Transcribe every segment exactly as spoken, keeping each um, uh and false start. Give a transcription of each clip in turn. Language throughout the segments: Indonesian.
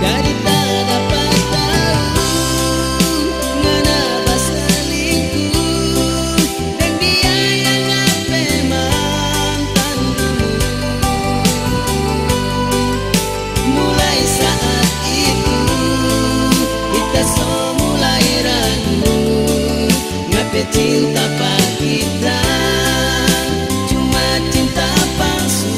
Dari tak dapat tahu ngana selingkuh dan dia yang ngape mantan dulu. Mulai saat itu kita semua mulai ragu ngape cinta pak kita cuma cinta palsu.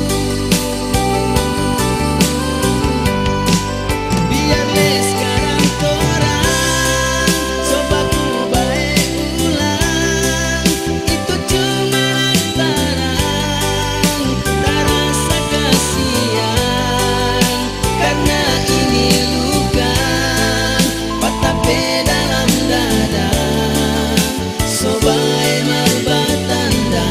Biar deh sekarang torang coba ku baik ulang, itu cuma lantaran tak rasa kasihan, karena ini luka patah pe dalam dada. Sobai malbatanda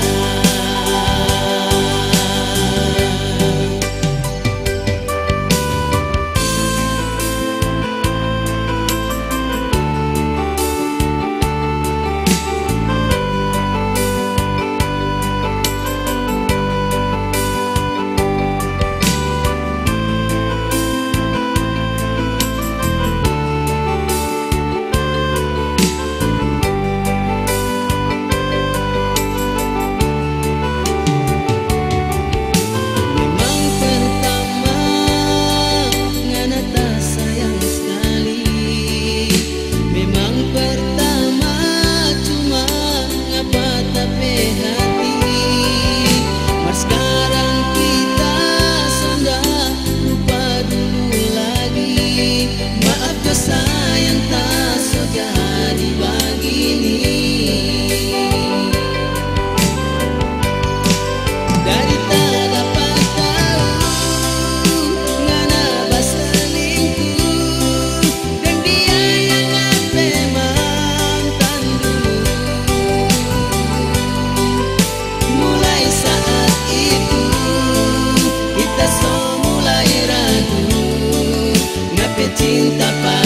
sayang tak sejadi begini. Dari tak dapat tahu ngana selingkuh dan dia yang ngape mantan dulu. Mulai saat itu kita semua mulai ragu ngape cinta pak